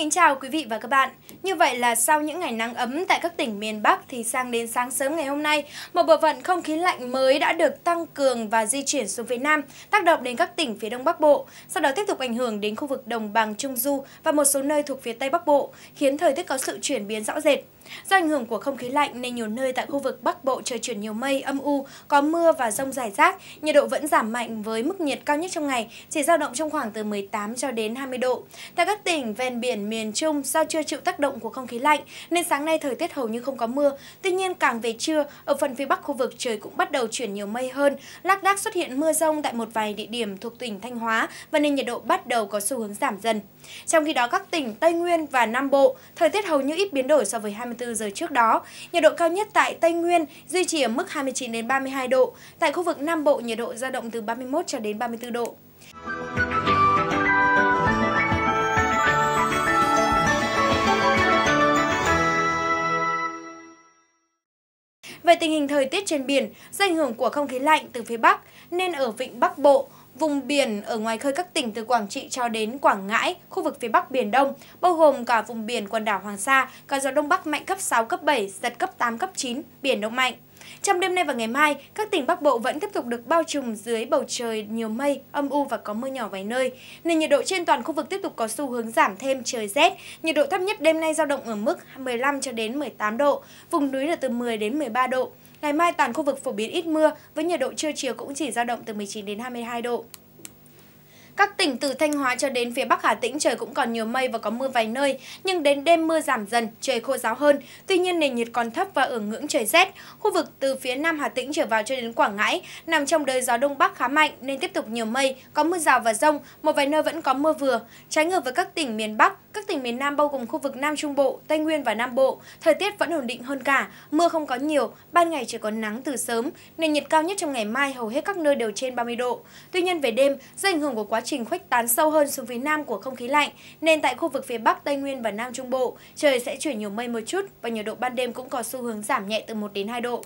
kính chào quý vị và các bạn. Như vậy là sau những ngày nắng ấm tại các tỉnh miền Bắc thì sang đến sáng sớm ngày hôm nay, một bộ phận không khí lạnh mới đã được tăng cường và di chuyển xuống phía Nam, tác động đến các tỉnh phía Đông Bắc Bộ, sau đó tiếp tục ảnh hưởng đến khu vực Đồng bằng Trung Du và một số nơi thuộc phía Tây Bắc Bộ, khiến thời tiết có sự chuyển biến rõ rệt. Do ảnh hưởng của không khí lạnh nên nhiều nơi tại khu vực Bắc Bộ trời chuyển nhiều mây, âm u, có mưa và dông rải rác, nhiệt độ vẫn giảm mạnh với mức nhiệt cao nhất trong ngày chỉ dao động trong khoảng từ 18 cho đến 20 độ. Tại các tỉnh ven biển miền Trung, do chưa chịu tác động của không khí lạnh nên sáng nay thời tiết hầu như không có mưa. Tuy nhiên càng về trưa, ở phần phía Bắc khu vực trời cũng bắt đầu chuyển nhiều mây hơn, lác đác xuất hiện mưa dông tại một vài địa điểm thuộc tỉnh Thanh Hóa và nên nhiệt độ bắt đầu có xu hướng giảm dần. Trong khi đó các tỉnh Tây Nguyên và Nam Bộ, thời tiết hầu như ít biến đổi so với 24 giờ trước đó. Nhiệt độ cao nhất tại Tây Nguyên duy trì ở mức 29 đến 32 độ. Tại khu vực Nam Bộ nhiệt độ dao động từ 31 cho đến 34 độ. Về tình hình thời tiết trên biển, do ảnh hưởng của không khí lạnh từ phía Bắc nên ở vịnh Bắc Bộ, vùng biển ở ngoài khơi các tỉnh từ Quảng Trị cho đến Quảng Ngãi, khu vực phía Bắc Biển Đông, bao gồm cả vùng biển quần đảo Hoàng Sa, có gió Đông Bắc mạnh cấp 6, cấp 7, giật cấp 8, cấp 9, biển động mạnh. Trong đêm nay và ngày mai, các tỉnh Bắc Bộ vẫn tiếp tục được bao trùm dưới bầu trời nhiều mây, âm u và có mưa nhỏ vài nơi. Nên nhiệt độ trên toàn khu vực tiếp tục có xu hướng giảm thêm, trời rét. Nhiệt độ thấp nhất đêm nay dao động ở mức 15 cho đến 18 độ, vùng núi là từ 10 đến 13 độ. Ngày mai toàn khu vực phổ biến ít mưa, với nhiệt độ trưa chiều cũng chỉ dao động từ 19 đến 22 độ. Các tỉnh từ Thanh Hóa cho đến phía Bắc Hà Tĩnh trời cũng còn nhiều mây và có mưa vài nơi, nhưng đến đêm mưa giảm dần, trời khô ráo hơn. Tuy nhiên nền nhiệt còn thấp và ở ngưỡng trời rét. Khu vực từ phía Nam Hà Tĩnh trở vào cho đến Quảng Ngãi nằm trong đới gió Đông Bắc khá mạnh nên tiếp tục nhiều mây, có mưa rào và dông, một vài nơi vẫn có mưa vừa. Trái ngược với các tỉnh miền Bắc, các tỉnh miền Nam bao gồm khu vực Nam Trung Bộ, Tây Nguyên và Nam Bộ, thời tiết vẫn ổn định hơn cả, mưa không có nhiều, ban ngày chỉ có nắng từ sớm. Nền nhiệt cao nhất trong ngày mai hầu hết các nơi đều trên 30 độ. Tuy nhiên về đêm, do ảnh hưởng của quá trình khuếch tán sâu hơn xuống phía Nam của không khí lạnh nên tại khu vực phía Bắc, Tây Nguyên và Nam Trung Bộ, trời sẽ chuyển nhiều mây một chút và nhiệt độ ban đêm cũng có xu hướng giảm nhẹ từ 1 đến 2 độ.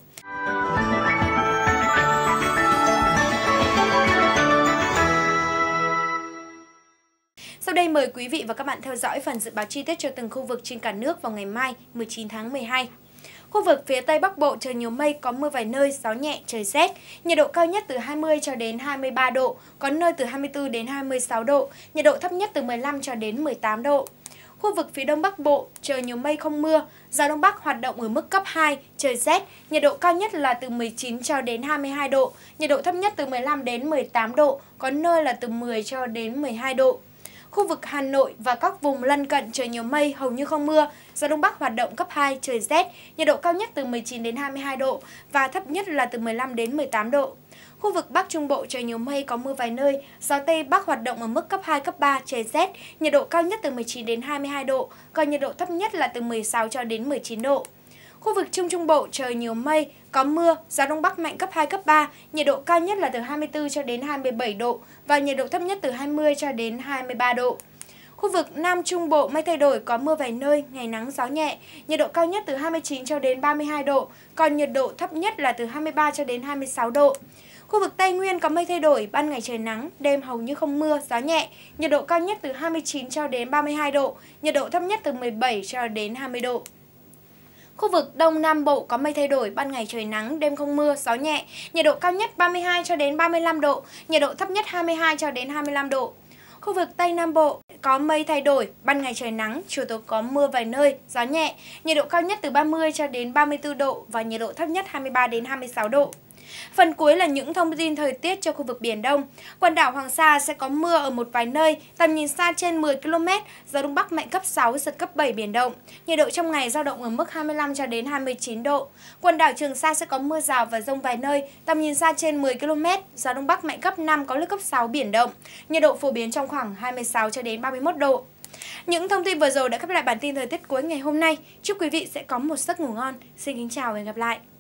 Sau đây mời quý vị và các bạn theo dõi phần dự báo chi tiết cho từng khu vực trên cả nước vào ngày mai 19 tháng 12. Khu vực phía Tây Bắc Bộ trời nhiều mây, có mưa vài nơi, gió nhẹ, trời rét. Nhiệt độ cao nhất từ 20 cho đến 23 độ, có nơi từ 24 đến 26 độ, nhiệt độ thấp nhất từ 15 cho đến 18 độ. Khu vực phía Đông Bắc Bộ trời nhiều mây không mưa, gió Đông Bắc hoạt động ở mức cấp 2, trời rét, nhiệt độ cao nhất là từ 19 cho đến 22 độ, nhiệt độ thấp nhất từ 15 đến 18 độ, có nơi là từ 10 cho đến 12 độ. Khu vực Hà Nội và các vùng lân cận trời nhiều mây, hầu như không mưa, gió Đông Bắc hoạt động cấp 2, trời rét, nhiệt độ cao nhất từ 19 đến 22 độ và thấp nhất là từ 15 đến 18 độ. Khu vực Bắc Trung Bộ trời nhiều mây, có mưa vài nơi, gió Tây Bắc hoạt động ở mức cấp 2, cấp 3, trời rét, nhiệt độ cao nhất từ 19 đến 22 độ, còn nhiệt độ thấp nhất là từ 16 cho đến 19 độ. Khu vực Trung Trung Bộ trời nhiều mây, có mưa, gió Đông Bắc mạnh cấp 2, cấp 3, nhiệt độ cao nhất là từ 24 cho đến 27 độ và nhiệt độ thấp nhất từ 20 cho đến 23 độ. Khu vực Nam Trung Bộ mây thay đổi, có mưa vài nơi, ngày nắng gió nhẹ, nhiệt độ cao nhất từ 29 cho đến 32 độ, còn nhiệt độ thấp nhất là từ 23 cho đến 26 độ. Khu vực Tây Nguyên có mây thay đổi, ban ngày trời nắng, đêm hầu như không mưa, gió nhẹ, nhiệt độ cao nhất từ 29 cho đến 32 độ, nhiệt độ thấp nhất từ 17 cho đến 20 độ. Khu vực Đông Nam Bộ có mây thay đổi, ban ngày trời nắng, đêm không mưa, gió nhẹ, nhiệt độ cao nhất 32 cho đến 35 độ, nhiệt độ thấp nhất 22 cho đến 25 độ. Khu vực Tây Nam Bộ có mây thay đổi, ban ngày trời nắng, chiều tối có mưa vài nơi, gió nhẹ, nhiệt độ cao nhất từ 30 cho đến 34 độ và nhiệt độ thấp nhất 23 đến 26 độ. Phần cuối là những thông tin thời tiết cho khu vực Biển Đông. Quần đảo Hoàng Sa sẽ có mưa ở một vài nơi, tầm nhìn xa trên 10 km, gió Đông Bắc mạnh cấp 6, giật cấp 7 biển động. Nhiệt độ trong ngày dao động ở mức 25 cho đến 29 độ. Quần đảo Trường Sa sẽ có mưa rào và dông vài nơi, tầm nhìn xa trên 10 km, gió Đông Bắc mạnh cấp 5, có lúc cấp 6 biển động. Nhiệt độ phổ biến trong khoảng 26 cho đến 31 độ. Những thông tin vừa rồi đã khép lại bản tin thời tiết cuối ngày hôm nay. Chúc quý vị sẽ có một giấc ngủ ngon. Xin kính chào và hẹn gặp lại.